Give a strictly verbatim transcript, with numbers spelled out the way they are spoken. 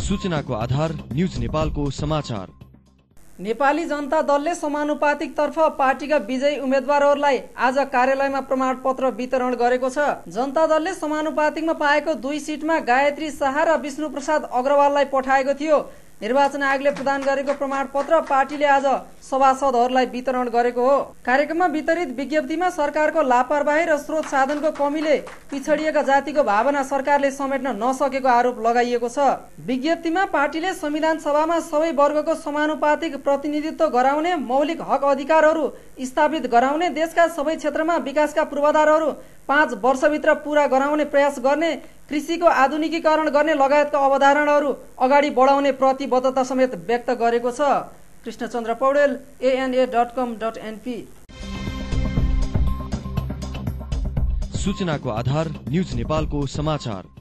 सूचनाको आधार न्यूज नेपालको समाचार। नेपाली जनता दलले समानुपातिक तर्फ पार्टीका विजयी उम्मेद्वारहरूलाई आज कार्यालयमा प्रमाणपत्र वितरण गरेको छ। जनता दलले समानुपातिकमा पाएको दुई सिटमा गायत्री शाह र विष्णु प्रसाद अग्रवाललाई पठाएको थियो। निर्वाचन आयोगले प्रदान गरेको प्रमाणपत्र पार्टीले आज सभासदहरूलाई वितरण गरेको हो। कार्यक्रममा वितरित विज्ञप्तिमा सरकारको लापरवाही र स्रोत साधनको कमीले पिछडिएका जातिको भावना सरकारले समेट्न नसकेको आरोप लगाइएको छ। विज्ञप्तिमा पार्टीले संविधान सभामा सबै वर्गको समानुपातिक प्रतिनिधित्व गराउने, मौलिक हक अधिकारहरू स्थापित गराउने, देशका सबै क्षेत्रमा विकासका पूर्वाधारहरू पाँच वर्षभित्र पूरा गराउने प्रयास गर्ने, कृषिको आधुनिकीकरण गर्ने लगायतका अवधारणाहरू अगाडि बढाउने प्रतिबद्धता समेत व्यक्त गरेको छ। Krishnachandra Poudel, ANA dot com dot NP. सूचनाको आधार न्यूज नेपालको समाचार।